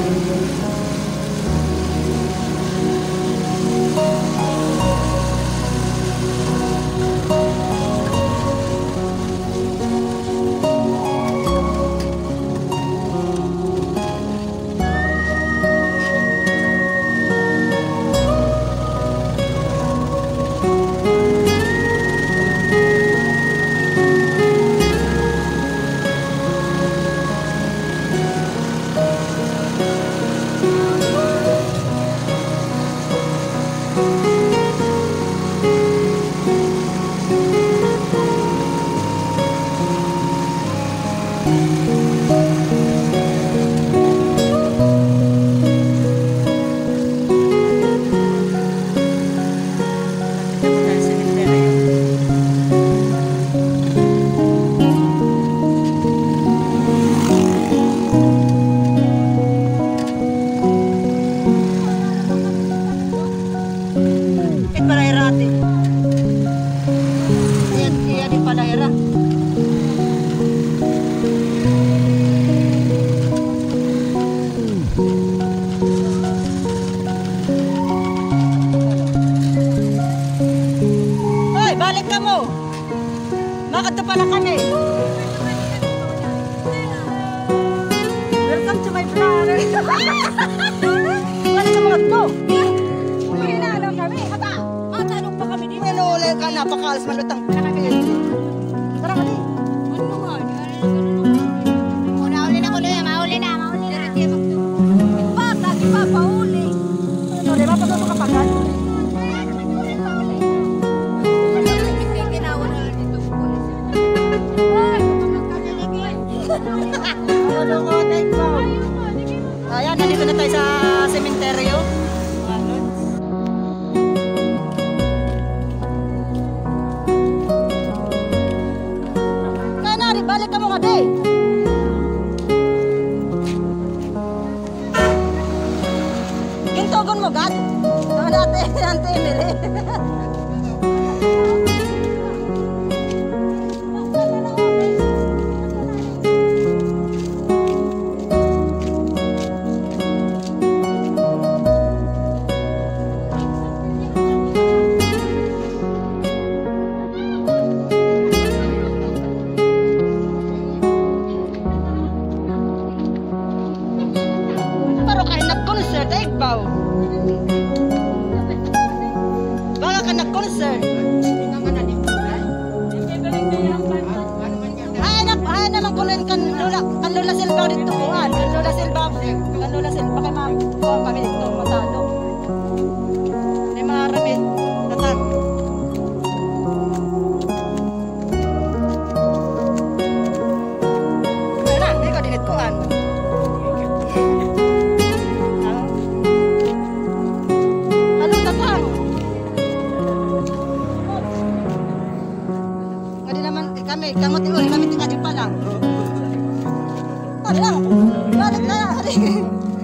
Bakit pala kami? Welcome to my vlog. Wala ka mga to. Hinalo kami. Matanong pa kami dito. Minuli ka, napakalas malutang. Tara ka dito. Tara ka dito. Ano nga? Mauli na. Mauli na. Bata, di ba pauli? Ano, di ba pagkakapagad? Ayan, nandito na tayo sa sementeryo. Kanari, balik ka mo nga, day. Gintogon mo, gat. Ante, Emily. Baka ka nag-concert. Ay naman kunin kan Lola Silva dito kuan. Kan Lola Silva kay ma'am. Kuan kami dito matalo. Ni marami datang. Wala, di ko dinit kuan. Kamot kami tinggal di Palang. Palang, balik na.